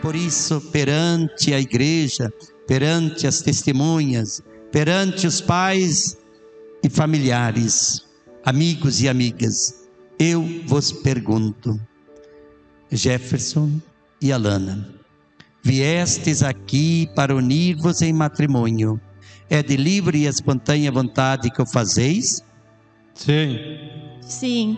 Por isso, perante a igreja, perante as testemunhas, perante os pais e familiares, amigos e amigas, eu vos pergunto: Jefferson e Alana, viestes aqui para unir-vos em matrimônio, é de livre e espontânea vontade que o fazeis? Sim. Sim.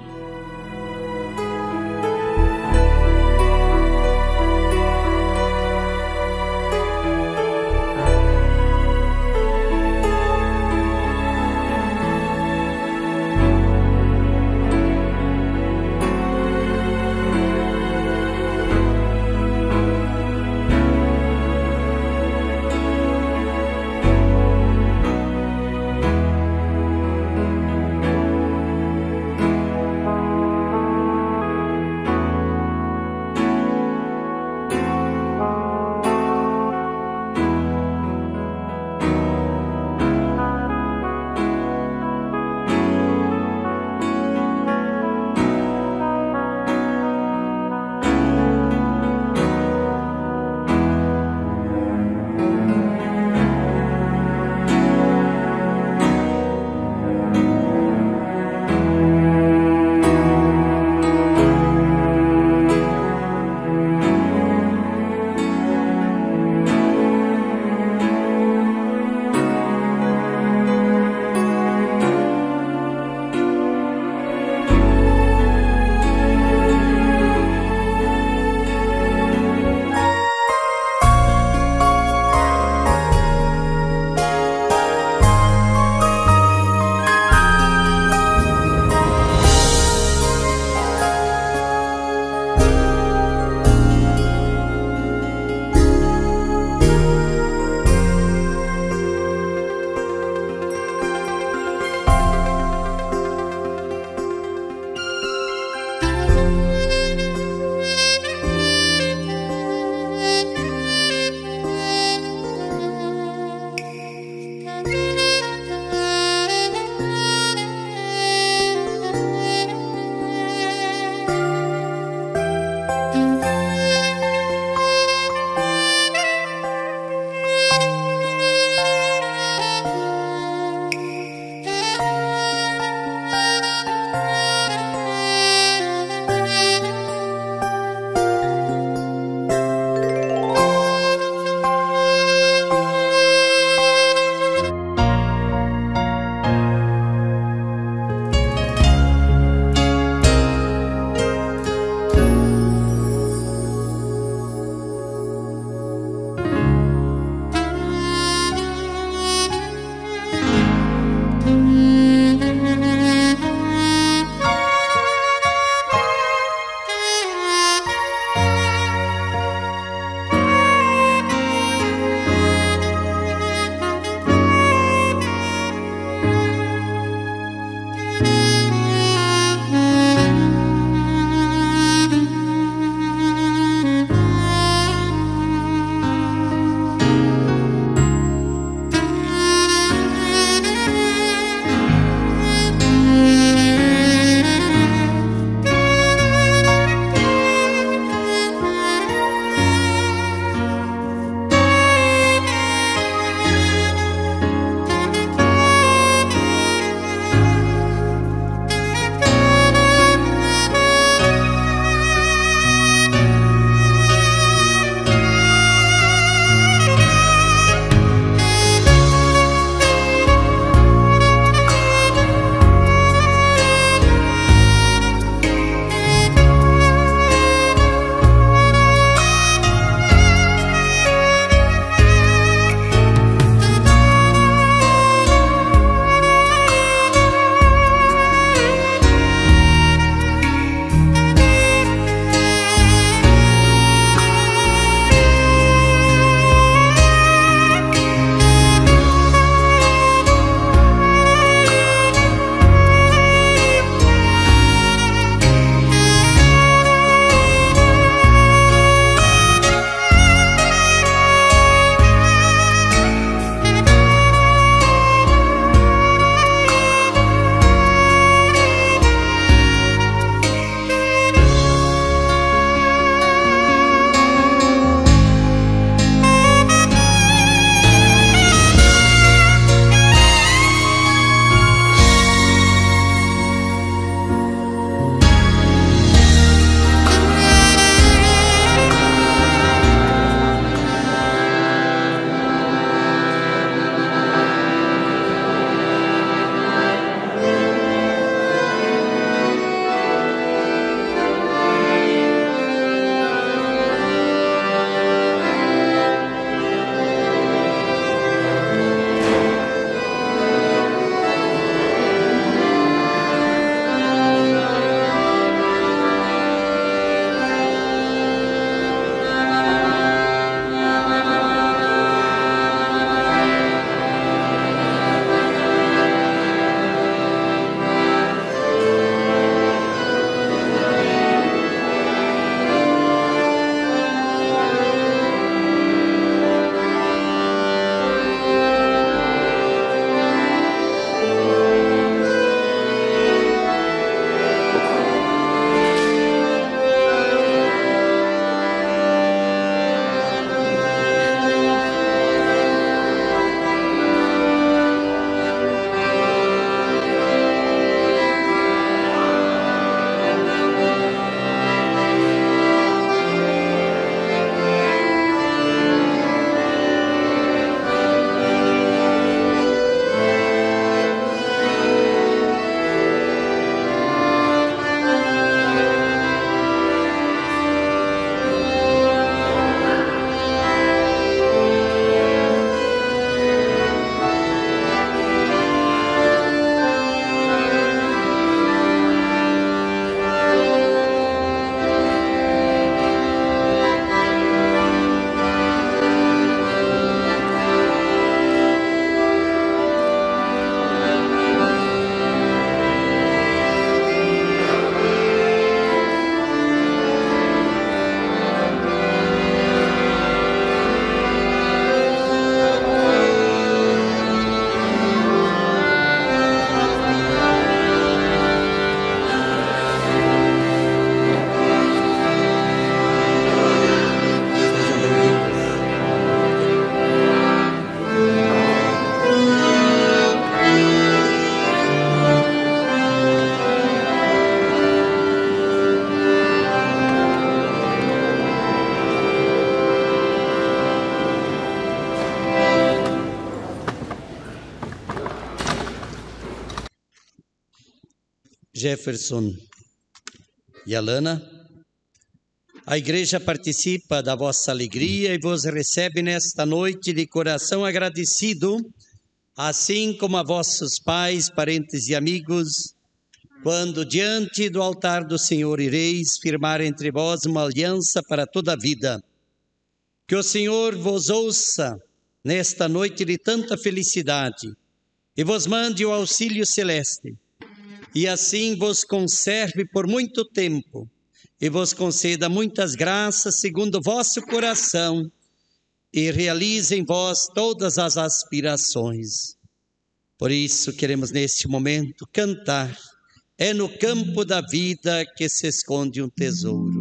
Jefferson e Alana, a igreja participa da vossa alegria e vos recebe nesta noite de coração agradecido, assim como a vossos pais, parentes e amigos, quando diante do altar do Senhor ireis firmar entre vós uma aliança para toda a vida. Que o Senhor vos ouça nesta noite de tanta felicidade e vos mande o auxílio celeste, e assim vos conserve por muito tempo e vos conceda muitas graças segundo o vosso coração e realize em vós todas as aspirações. Por isso queremos neste momento cantar: é no campo da vida que se esconde um tesouro.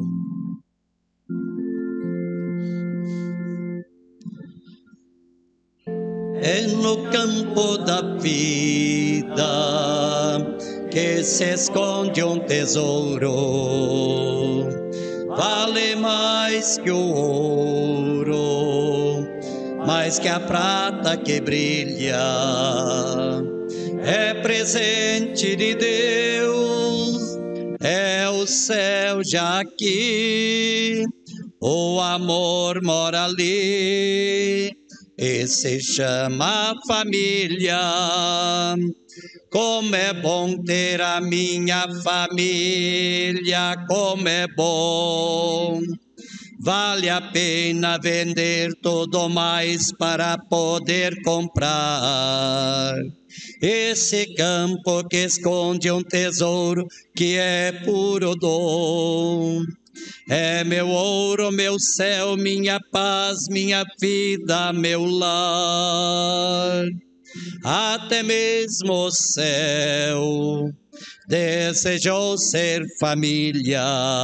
É no campo da vida que se esconde um tesouro, vale mais que o ouro, mais que a prata que brilha, é presente de Deus, é o céu já aqui, o amor mora ali, e se chama família. Como é bom ter a minha família, como é bom. Vale a pena vender tudo mais para poder comprar esse campo que esconde um tesouro que é puro dom. É meu ouro, meu céu, minha paz, minha vida, meu lar. Até mesmo o céu desejou ser família,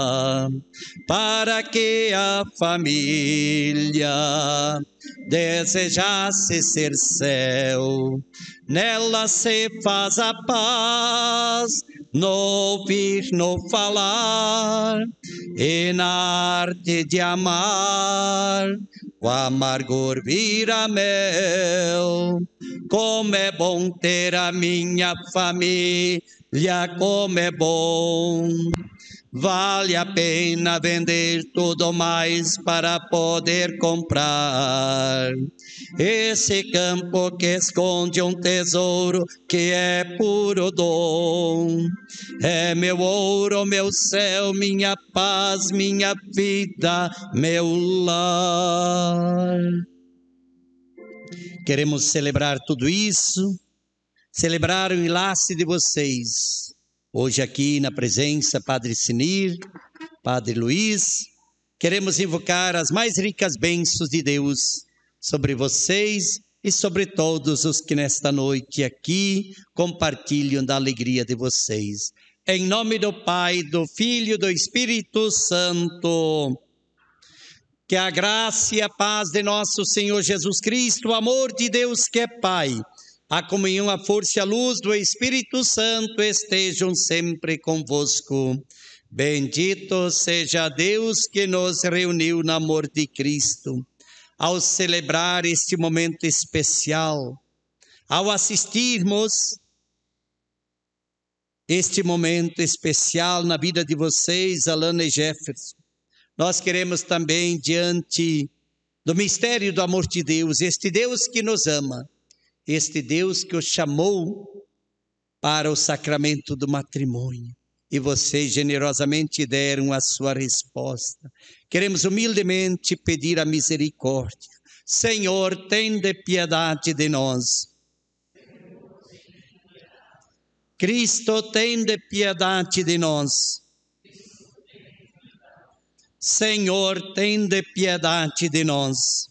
para que a família desejasse ser céu. Nela se faz a paz, no ouvir, no falar, e na arte de amar, o amargor vira mel. Como é bom ter a minha família, como é bom. Vale a pena vender tudo mais para poder comprar esse campo que esconde um tesouro que é puro dom. É meu ouro, meu céu, minha paz, minha vida, meu lar. Queremos celebrar tudo isso, celebrar o enlace de vocês. Hoje aqui na presença, Padre Sinir, Padre Luiz, queremos invocar as mais ricas bênçãos de Deus sobre vocês e sobre todos os que nesta noite aqui compartilham da alegria de vocês. Em nome do Pai, do Filho e do Espírito Santo, que a graça e a paz de nosso Senhor Jesus Cristo, o amor de Deus que é Pai, a comunhão, a força e a luz do Espírito Santo estejam sempre convosco. Bendito seja Deus que nos reuniu no amor de Cristo. Ao celebrar este momento especial, ao assistirmos este momento especial na vida de vocês, Alana e Jefferson, nós queremos também, diante do mistério do amor de Deus, este Deus que nos ama, este Deus que os chamou para o sacramento do matrimônio, e vocês generosamente deram a sua resposta. Queremos humildemente pedir a misericórdia. Senhor, tende piedade de nós. Cristo, tende piedade de nós. Senhor, tende piedade de nós.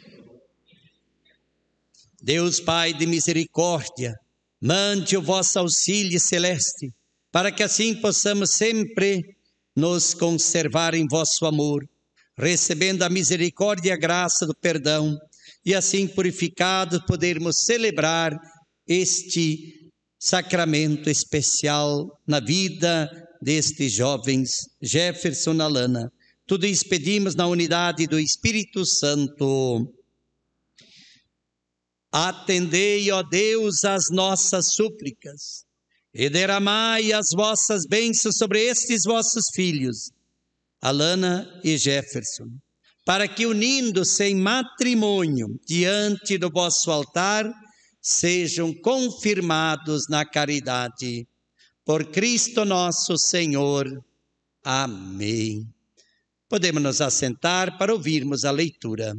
Deus Pai de misericórdia, mande o vosso auxílio celeste, para que assim possamos sempre nos conservar em vosso amor, recebendo a misericórdia e a graça do perdão, e assim purificados podermos celebrar este sacramento especial na vida destes jovens, Jefferson e Alana. Tudo isso pedimos na unidade do Espírito Santo. Atendei, ó Deus, as nossas súplicas e derramai as vossas bênçãos sobre estes vossos filhos, Alana e Jefferson, para que, unindo-se em matrimônio diante do vosso altar, sejam confirmados na caridade. Por Cristo nosso Senhor. Amém. Podemos nos assentar para ouvirmos a leitura.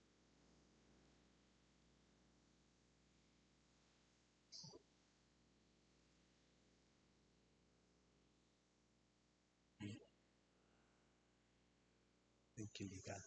Tem que ligar.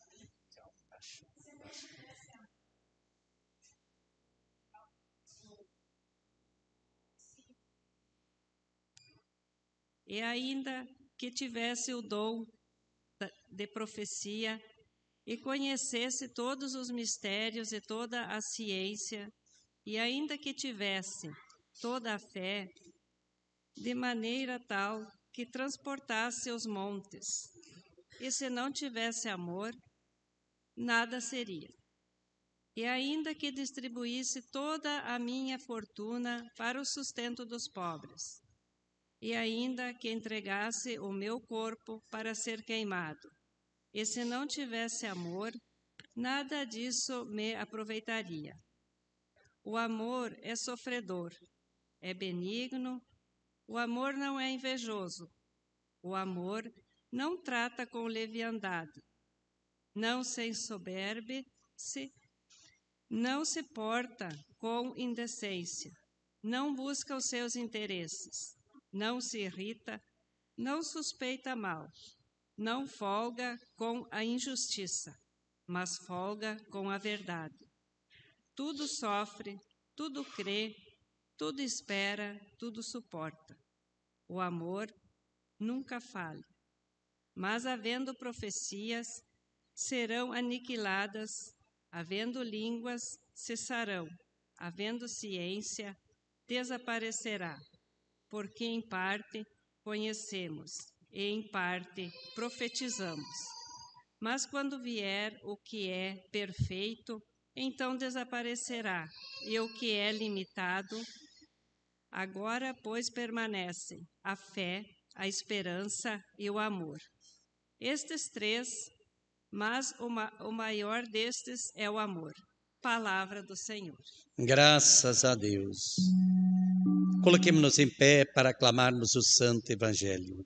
E ainda que tivesse o dom de profecia e conhecesse todos os mistérios e toda a ciência, e ainda que tivesse toda a fé, de maneira tal que transportasse os montes, e se não tivesse amor, nada seria. E ainda que distribuísse toda a minha fortuna para o sustento dos pobres, e ainda que entregasse o meu corpo para ser queimado, e se não tivesse amor, nada disso me aproveitaria. O amor é sofredor, é benigno, o amor não é invejoso, o amor não trata com leviandade, não se ensoberbe-se, não se porta com indecência, não busca os seus interesses, não se irrita, não suspeita mal, não folga com a injustiça, mas folga com a verdade. Tudo sofre, tudo crê, tudo espera, tudo suporta. O amor nunca falha. Mas havendo profecias, serão aniquiladas, havendo línguas, cessarão, havendo ciência, desaparecerá, porque em parte conhecemos e em parte profetizamos. Mas quando vier o que é perfeito, então desaparecerá, e o que é limitado, agora, pois, permanecem a fé, a esperança e o amor. Estes três, mas o maior destes é o amor. Palavra do Senhor. Graças a Deus. Coloquemos-nos em pé para aclamarmos o Santo Evangelho.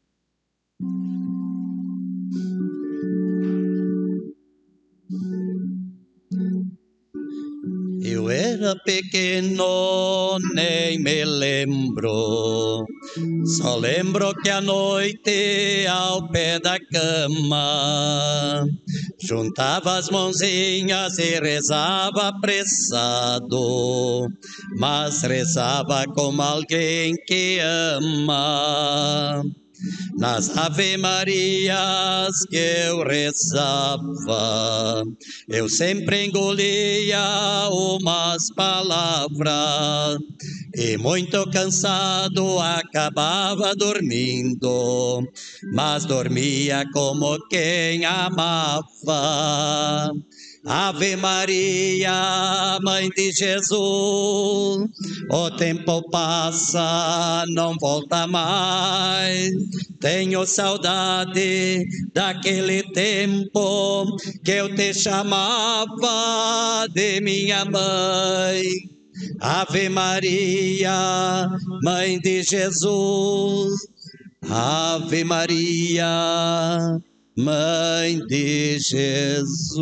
Eu era pequeno, nem me lembro. Só lembro que à noite, ao pé da cama, juntava as mãozinhas e rezava apressado, mas rezava como alguém que ama. Nas Ave Marias que eu rezava, eu sempre engolia umas palavras e muito cansado acabava dormindo, mas dormia como quem amava. Ave Maria, Mãe de Jesus, o tempo passa, não volta mais. Tenho saudade daquele tempo que eu te chamava de minha mãe. Ave Maria, Mãe de Jesus, Ave Maria, Mãe de Jesus.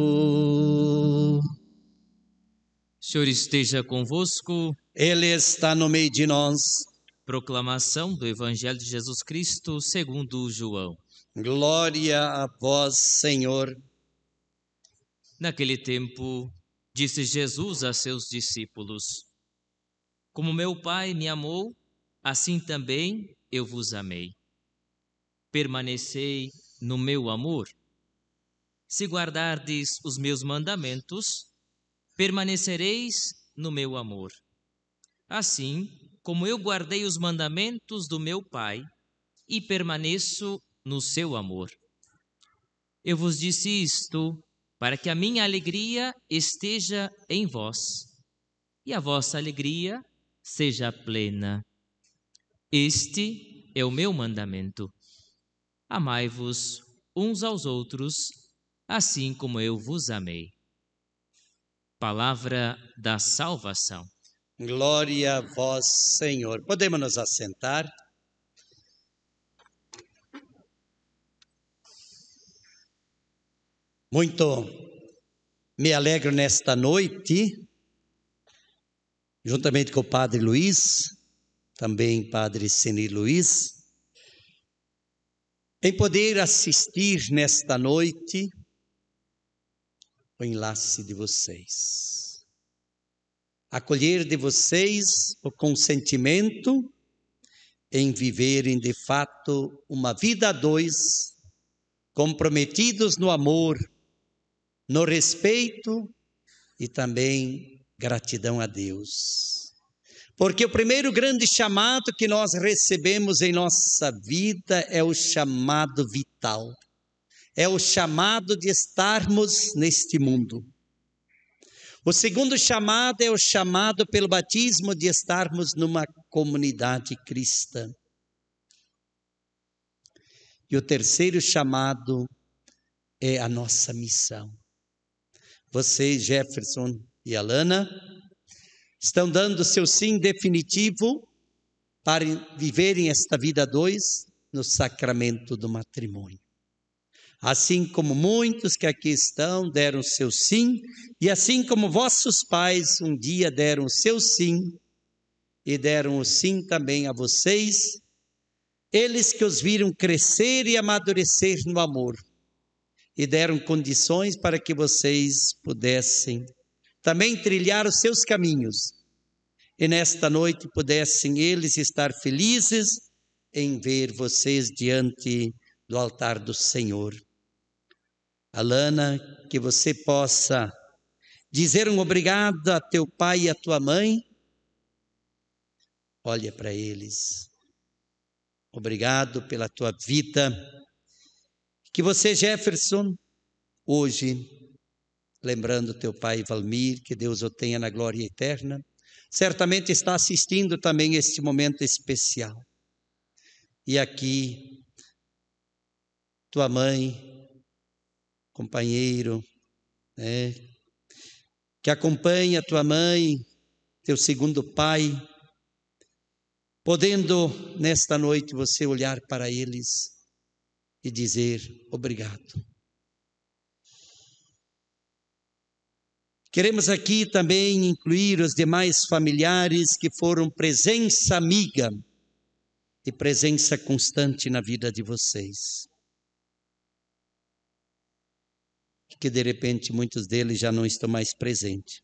Senhor esteja convosco. Ele está no meio de nós. Proclamação do Evangelho de Jesus Cristo segundo João. Glória a vós, Senhor. Naquele tempo, disse Jesus a seus discípulos: Como meu Pai me amou, assim também eu vos amei. Permanecei no meu amor. Se guardardes os meus mandamentos, permanecereis no meu amor. Assim como eu guardei os mandamentos do meu Pai e permaneço no seu amor. Eu vos disse isto para que a minha alegria esteja em vós e a vossa alegria seja plena. Este é o meu mandamento: amai-vos uns aos outros, assim como eu vos amei. Palavra da salvação. Glória a vós, Senhor. Podemos nos assentar? Muito me alegro nesta noite, juntamente com o Padre Luiz, também Padre Senir Luiz, em poder assistir nesta noite o enlace de vocês, acolher de vocês o consentimento em viverem de fato uma vida a dois, comprometidos no amor, no respeito e também gratidão a Deus. Porque o primeiro grande chamado que nós recebemos em nossa vida é o chamado vital. É o chamado de estarmos neste mundo. O segundo chamado é o chamado pelo batismo de estarmos numa comunidade cristã. E o terceiro chamado é a nossa missão. Vocês, Jefferson e Alana, estão dando seu sim definitivo para viverem esta vida a dois no sacramento do matrimônio. Assim como muitos que aqui estão deram seu sim, e assim como vossos pais um dia deram o seu sim, e deram o sim também a vocês, eles que os viram crescer e amadurecer no amor, e deram condições para que vocês pudessem também trilhar os seus caminhos, e nesta noite pudessem eles estar felizes em ver vocês diante do altar do Senhor. Alana, que você possa dizer um obrigado a teu pai e a tua mãe. Olha para eles. Obrigado pela tua vida. Que você, Jefferson, hoje, lembrando teu pai Valmir, que Deus o tenha na glória eterna, certamente está assistindo também este momento especial. E aqui, tua mãe, companheiro, que acompanha tua mãe, teu segundo pai, podendo nesta noite você olhar para eles e dizer obrigado. Queremos aqui também incluir os demais familiares que foram presença amiga e presença constante na vida de vocês. Que de repente muitos deles já não estão mais presentes.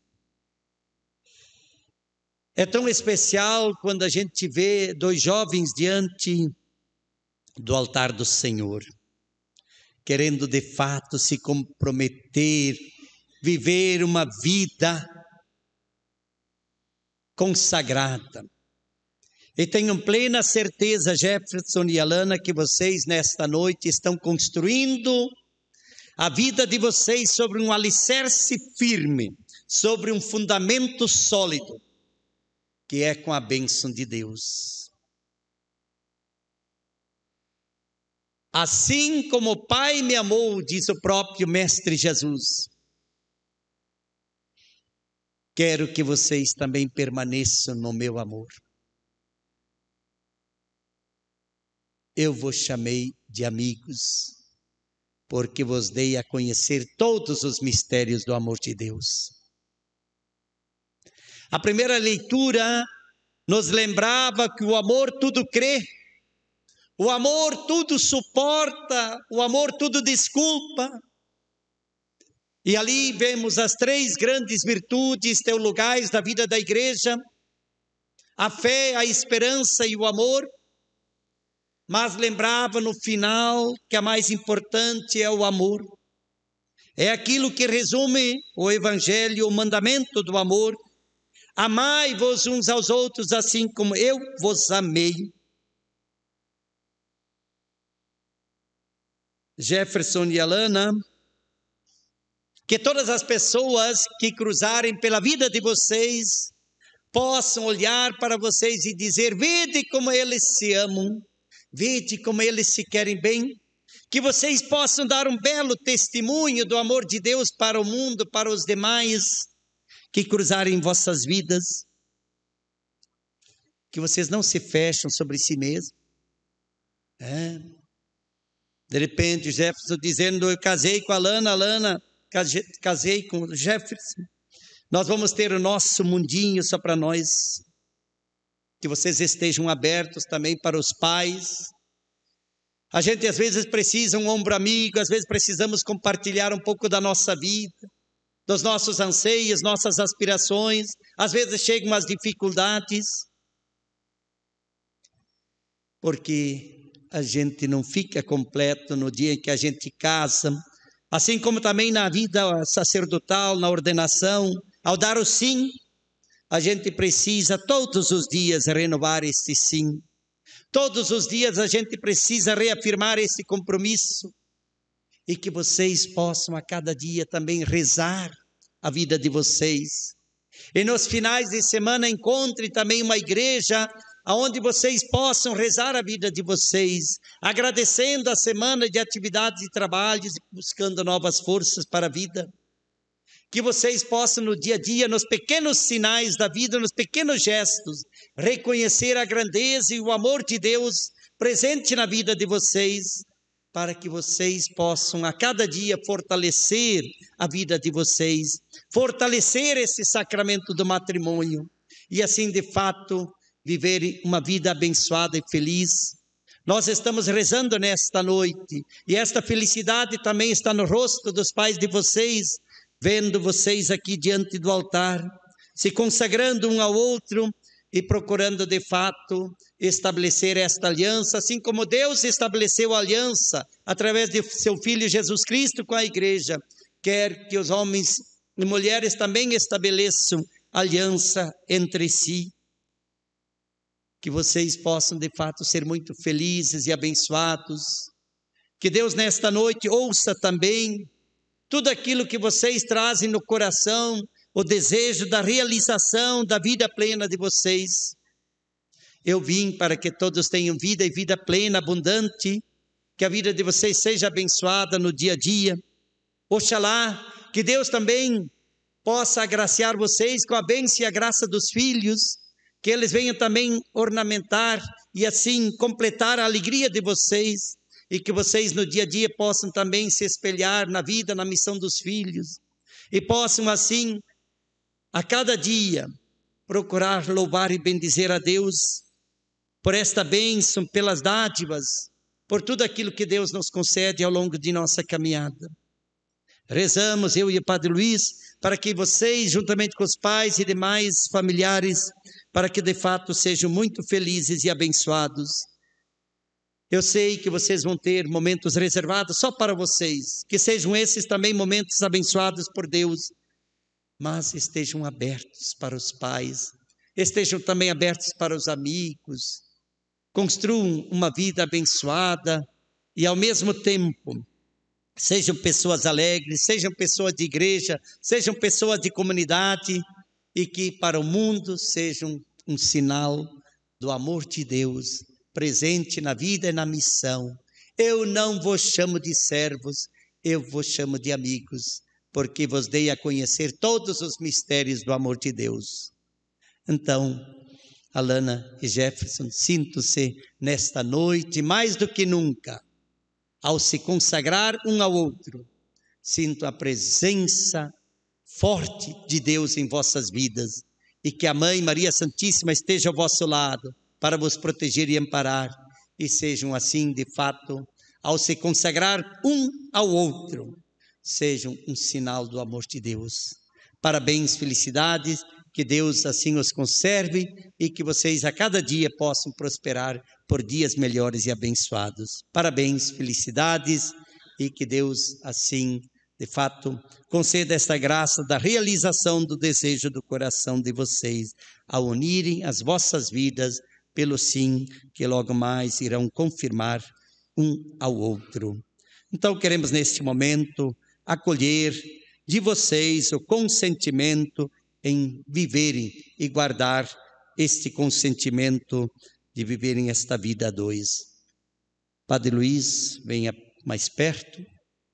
É tão especial quando a gente vê dois jovens diante do altar do Senhor, querendo de fato se comprometer, viver uma vida consagrada. E tenham plena certeza, Jefferson e Alana, que vocês nesta noite estão construindo a vida de vocês sobre um alicerce firme, sobre um fundamento sólido, que é com a bênção de Deus. Assim como o Pai me amou, diz o próprio Mestre Jesus, quero que vocês também permaneçam no meu amor. Eu vos chamei de amigos, porque vos dei a conhecer todos os mistérios do amor de Deus. A primeira leitura nos lembrava que o amor tudo crê, o amor tudo suporta, o amor tudo desculpa. E ali vemos as três grandes virtudes teologais da vida da igreja: a fé, a esperança e o amor. Mas lembrava no final que a mais importante é o amor. É aquilo que resume o Evangelho, o mandamento do amor. Amai-vos uns aos outros assim como eu vos amei. Jefferson e Alana, que todas as pessoas que cruzarem pela vida de vocês possam olhar para vocês e dizer: vede como eles se amam, vede como eles se querem bem. Que vocês possam dar um belo testemunho do amor de Deus para o mundo, para os demais que cruzarem vossas vidas. Que vocês não se fecham sobre si mesmos. De repente, o Jefferson dizendo: eu casei com a Lana, casei com o Jefferson. Nós vamos ter o nosso mundinho só para nós. Que vocês estejam abertos também para os pais. A gente às vezes precisa um ombro amigo, às vezes precisamos compartilhar um pouco da nossa vida, dos nossos anseios, nossas aspirações. Às vezes chegam as dificuldades, porque a gente não fica completo no dia em que a gente casa, assim como também na vida sacerdotal, na ordenação, ao dar o sim, a gente precisa todos os dias renovar este sim. Todos os dias a gente precisa reafirmar esse compromisso, e que vocês possam a cada dia também rezar a vida de vocês. E nos finais de semana encontre também uma igreja onde vocês possam rezar a vida de vocês, agradecendo a semana de atividades e trabalhos, buscando novas forças para a vida. Que vocês possam no dia a dia, nos pequenos sinais da vida, nos pequenos gestos, reconhecer a grandeza e o amor de Deus presente na vida de vocês, para que vocês possam a cada dia fortalecer a vida de vocês, fortalecer esse sacramento do matrimônio, e assim de fato viverem uma vida abençoada e feliz. Nós estamos rezando nesta noite, e esta felicidade também está no rosto dos pais de vocês, vendo vocês aqui diante do altar, se consagrando um ao outro e procurando de fato estabelecer esta aliança, assim como Deus estabeleceu a aliança através de seu Filho Jesus Cristo com a igreja. Quer que os homens e mulheres também estabeleçam aliança entre si. Que vocês possam de fato ser muito felizes e abençoados. Que Deus nesta noite ouça também tudo aquilo que vocês trazem no coração, o desejo da realização da vida plena de vocês. Eu vim para que todos tenham vida e vida plena, abundante, que a vida de vocês seja abençoada no dia a dia. Oxalá que Deus também possa agraciar vocês com a bênção e a graça dos filhos, que eles venham também ornamentar e assim completar a alegria de vocês, e que vocês no dia a dia possam também se espelhar na vida, na missão dos filhos, e possam assim, a cada dia, procurar louvar e bendizer a Deus por esta bênção, pelas dádivas, por tudo aquilo que Deus nos concede ao longo de nossa caminhada. Rezamos, eu e o Padre Luiz, para que vocês, juntamente com os pais e demais familiares, para que de fato sejam muito felizes e abençoados. Eu sei que vocês vão ter momentos reservados só para vocês, que sejam esses também momentos abençoados por Deus, mas estejam abertos para os pais, estejam também abertos para os amigos, construam uma vida abençoada e ao mesmo tempo sejam pessoas alegres, sejam pessoas de igreja, sejam pessoas de comunidade, e que para o mundo sejam um sinal do amor de Deus presente na vida e na missão. Eu não vos chamo de servos, eu vos chamo de amigos, porque vos dei a conhecer todos os mistérios do amor de Deus. Então, Alana e Jefferson, sinto-se nesta noite, mais do que nunca, ao se consagrar um ao outro, sinto a presença forte de Deus em vossas vidas, e que a Mãe Maria Santíssima esteja ao vosso lado, para vos proteger e amparar, e sejam assim, de fato, ao se consagrar um ao outro, sejam um sinal do amor de Deus. Parabéns, felicidades, que Deus assim os conserve, e que vocês a cada dia possam prosperar por dias melhores e abençoados. Parabéns, felicidades, e que Deus assim, de fato, conceda esta graça da realização do desejo do coração de vocês, ao unirem as vossas vidas pelo sim, que logo mais irão confirmar um ao outro. Então queremos neste momento acolher de vocês o consentimento em viverem e guardar este consentimento de viverem esta vida a dois. Padre Luiz, venha mais perto.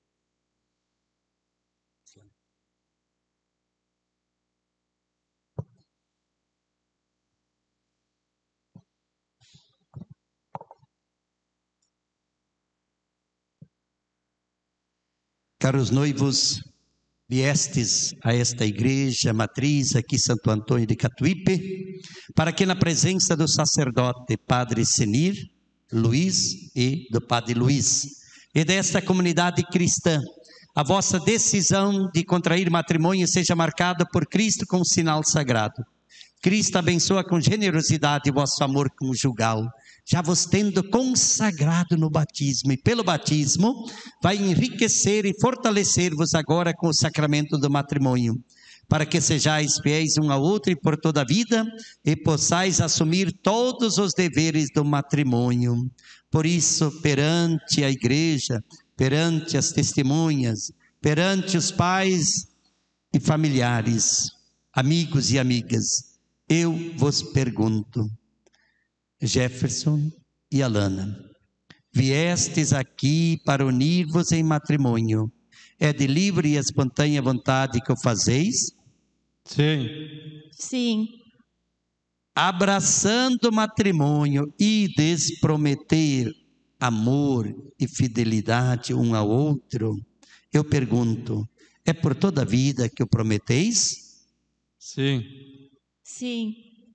Caros noivos, viestes a esta igreja matriz aqui Santo Antônio de Catuípe, para que na presença do sacerdote Padre Senir Luiz e do Padre Luiz e desta comunidade cristã, a vossa decisão de contrair matrimônio seja marcada por Cristo com um sinal sagrado. Cristo abençoa com generosidade o vosso amor conjugal, já vos tendo consagrado no batismo, e pelo batismo vai enriquecer e fortalecer-vos agora com o sacramento do matrimônio, para que sejais fiéis um ao outro e por toda a vida, e possais assumir todos os deveres do matrimônio. Por isso, perante a igreja, perante as testemunhas, perante os pais e familiares, amigos e amigas, eu vos pergunto, Jefferson e Alana, viestes aqui para unir-vos em matrimônio, é de livre e espontânea vontade que o fazeis? Sim. Sim. Abraçando o matrimônio e desprometer amor e fidelidade um ao outro, eu pergunto, é por toda a vida que o prometeis? Sim. Sim.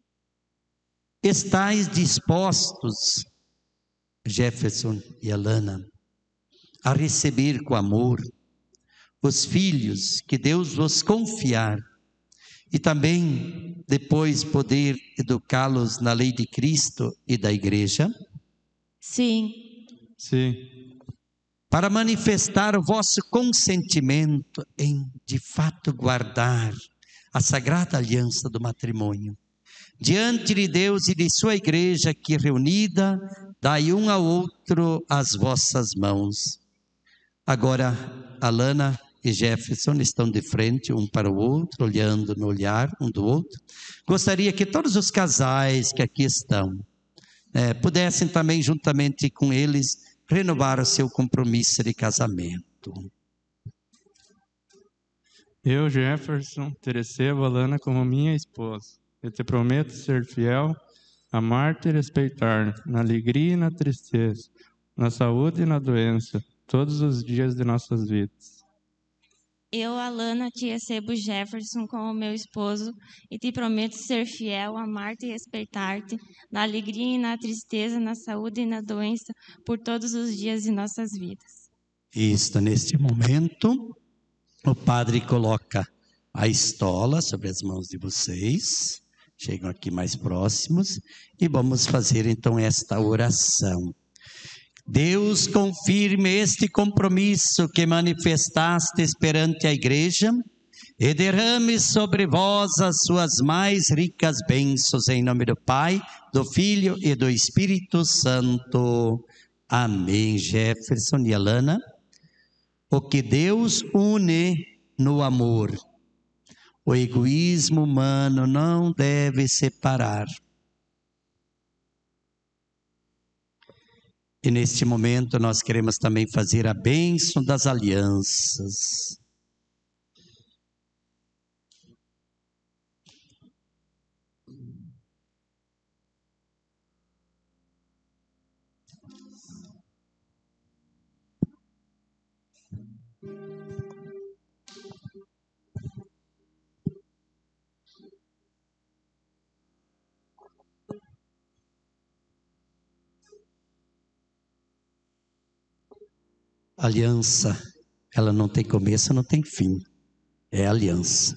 Estais dispostos, Jefferson e Alana, a receber com amor os filhos que Deus vos confiar e também depois poder educá-los na lei de Cristo e da igreja? Sim. Sim. Para manifestar o vosso consentimento em, de fato, guardar a sagrada aliança do matrimônio, diante de Deus e de sua igreja aqui reunida, dai um ao outro as vossas mãos. Agora, Alana e Jefferson estão de frente um para o outro, olhando no olhar um do outro. Gostaria que todos os casais que aqui estão, pudessem também, juntamente com eles, renovar o seu compromisso de casamento. Eu, Jefferson, te recebo, Alana, como minha esposa. Eu te prometo ser fiel, amar-te e respeitar, na alegria e na tristeza, na saúde e na doença, todos os dias de nossas vidas. Eu, Alana, te recebo, Jefferson, como meu esposo, e te prometo ser fiel, amar-te e respeitar-te, na alegria e na tristeza, na saúde e na doença, por todos os dias de nossas vidas. Isto, neste momento, o padre coloca a estola sobre as mãos de vocês, chegam aqui mais próximos, e vamos fazer então esta oração. Deus confirme este compromisso que manifestastes perante a igreja e derrame sobre vós as suas mais ricas bênçãos, em nome do Pai, do Filho e do Espírito Santo. Amém. Jefferson e Alana, o que Deus une no amor, o egoísmo humano não deve separar. E neste momento nós queremos também fazer a bênção das alianças. Aliança, ela não tem começo, não tem fim. É aliança.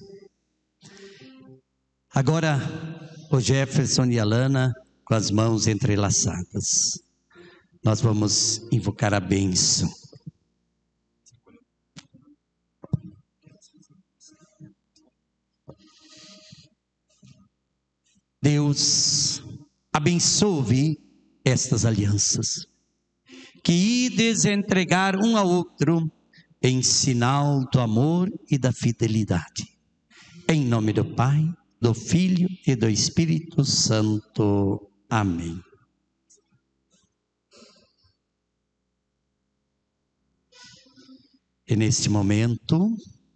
Agora, o Jefferson e a Alana, com as mãos entrelaçadas, nós vamos invocar a bênção. Deus abençoe estas alianças, que ides entregar um ao outro em sinal do amor e da fidelidade. Em nome do Pai, do Filho e do Espírito Santo. Amém. E neste momento,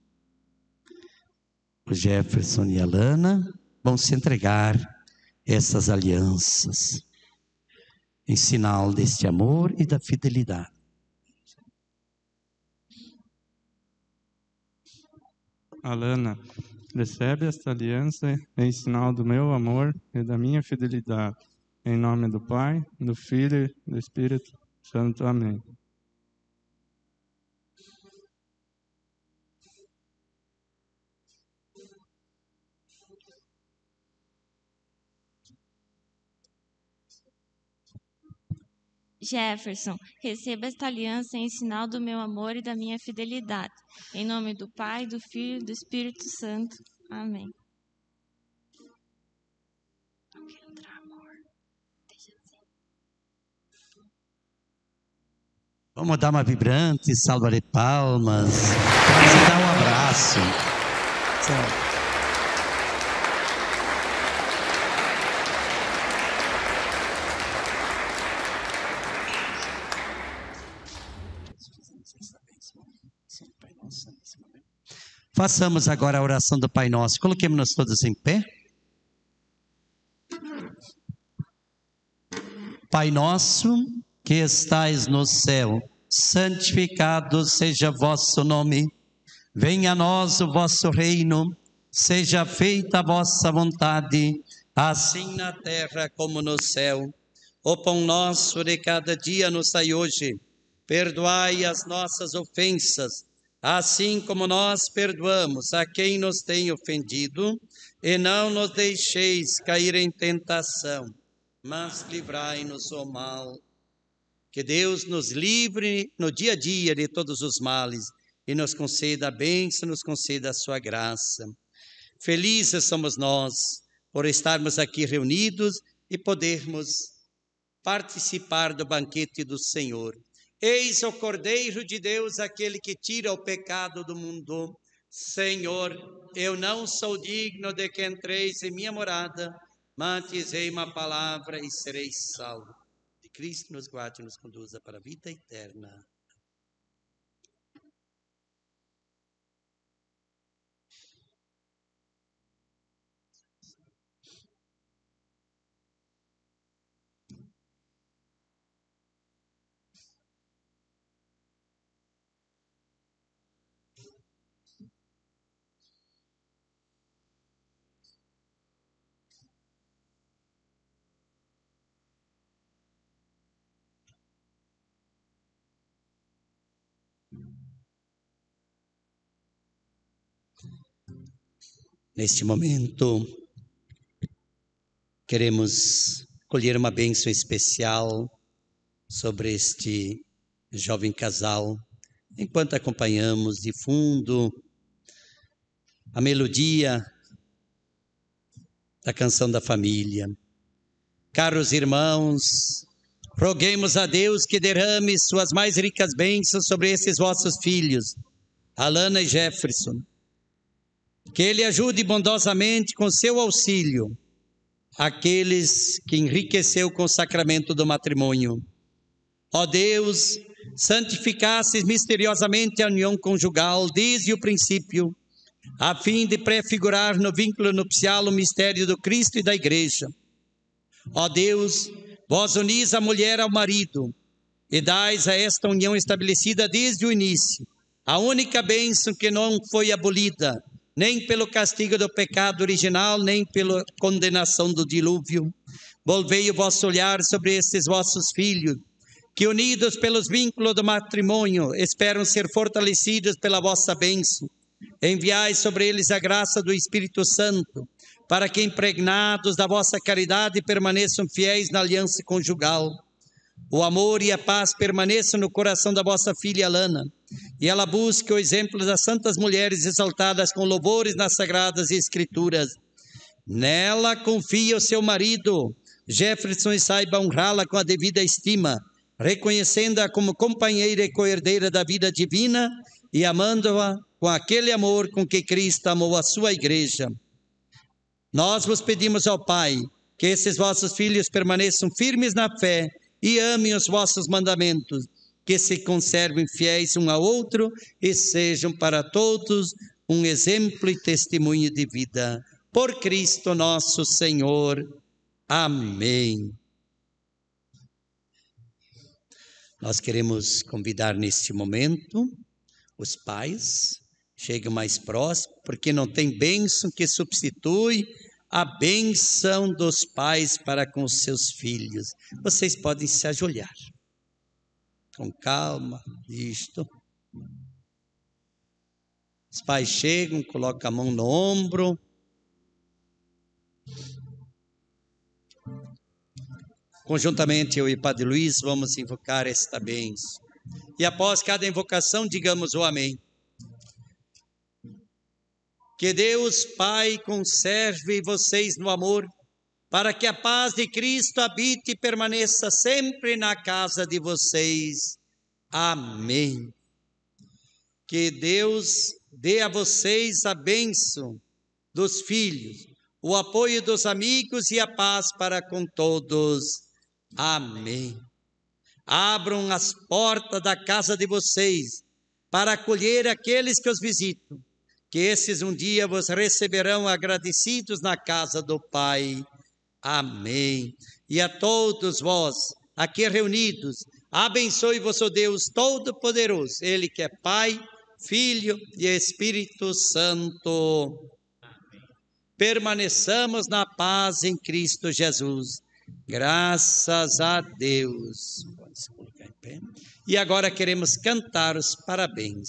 o Jefferson e a Alana vão se entregar essas alianças, em sinal deste amor e da fidelidade. Alana, recebe esta aliança em sinal do meu amor e da minha fidelidade. Em nome do Pai, do Filho e do Espírito Santo. Amém. Jefferson, receba esta aliança em sinal do meu amor e da minha fidelidade. Em nome do Pai, do Filho e do Espírito Santo. Amém. Vamos dar uma vibrante salva de palmas. Vamos dar um abraço. Tchau. Façamos agora a oração do Pai Nosso. Coloquemos-nos todos em pé. Pai nosso, que estais no céu, santificado seja vosso nome. Venha a nós o vosso reino. Seja feita a vossa vontade, assim na terra como no céu. O pão nosso de cada dia nos dai hoje. Perdoai as nossas ofensas, assim como nós perdoamos a quem nos tem ofendido, e não nos deixeis cair em tentação, mas livrai-nos do mal. Que Deus nos livre no dia a dia de todos os males, e nos conceda a bênção, nos conceda a sua graça. Felizes somos nós por estarmos aqui reunidos e podermos participar do banquete do Senhor. Eis o Cordeiro de Deus, aquele que tira o pecado do mundo. Senhor, eu não sou digno de que entreis em minha morada, mas dizei uma palavra e serei salvo. De Cristo nos guarde e nos conduza para a vida eterna. Neste momento, queremos colher uma bênção especial sobre este jovem casal, enquanto acompanhamos de fundo a melodia da canção da família. Caros irmãos, roguemos a Deus que derrame suas mais ricas bênçãos sobre esses vossos filhos, Alana e Jefferson. Que Ele ajude bondosamente com seu auxílio aqueles que enriqueceu com o sacramento do matrimônio. Ó Deus, santificasses misteriosamente a união conjugal desde o princípio, a fim de prefigurar no vínculo nupcial o mistério do Cristo e da Igreja. Ó Deus, vós unis a mulher ao marido e dais a esta união estabelecida desde o início a única bênção que não foi abolida, nem pelo castigo do pecado original, nem pela condenação do dilúvio. Volvei o vosso olhar sobre estes vossos filhos, que unidos pelos vínculos do matrimônio, esperam ser fortalecidos pela vossa bênção. Enviai sobre eles a graça do Espírito Santo, para que, impregnados da vossa caridade, permaneçam fiéis na aliança conjugal. O amor e a paz permaneçam no coração da vossa filha Alana, e ela busque o exemplo das santas mulheres exaltadas com louvores nas sagradas escrituras. Nela confia o seu marido, Jefferson, e saiba honrá-la com a devida estima, reconhecendo-a como companheira e co-herdeira da vida divina, e amando-a com aquele amor com que Cristo amou a sua igreja. Nós vos pedimos ao Pai que esses vossos filhos permaneçam firmes na fé e amem os vossos mandamentos, que se conservem fiéis um ao outro e sejam para todos um exemplo e testemunho de vida. Por Cristo nosso Senhor. Amém. Nós queremos convidar neste momento os pais, cheguem mais próximo, porque não tem bênção que substitui a bênção dos pais para com os seus filhos. Vocês podem se ajoelhar. Com calma, isto. Os pais chegam, colocam a mão no ombro. Conjuntamente, eu e Padre Luiz vamos invocar esta bênção. E após cada invocação, digamos o amém. Que Deus Pai conserve vocês no amor, para que a paz de Cristo habite e permaneça sempre na casa de vocês. Amém. Que Deus dê a vocês a bênção dos filhos, o apoio dos amigos e a paz para com todos. Amém. Abram as portas da casa de vocês para acolher aqueles que os visitam, que esses um dia vos receberão agradecidos na casa do Pai. Amém. E a todos vós, aqui reunidos, abençoe vosso Deus Todo-Poderoso, Ele que é Pai, Filho e Espírito Santo. Permaneçamos na paz em Cristo Jesus. Graças a Deus. Pode se colocar em pé. E agora queremos cantar os parabéns.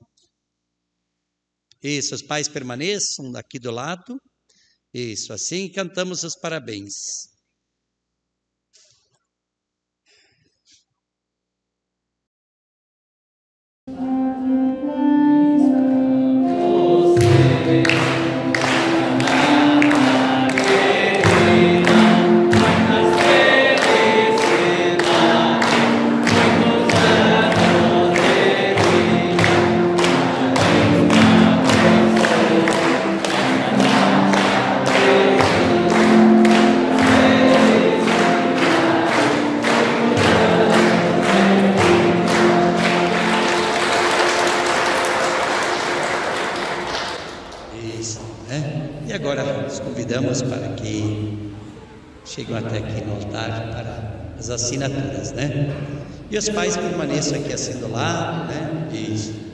Isso, os pais permaneçam aqui do lado. Isso, assim cantamos os parabéns. Convidamos para que cheguem até aqui no altar para as assinaturas, né? E os pais permaneçam aqui assim do lado, né? Isso.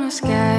sky.